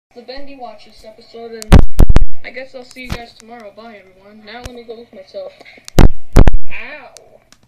The Bendy watch this episode, and I guess I'll see you guys tomorrow. Bye, everyone. Now let me go with myself. Ow!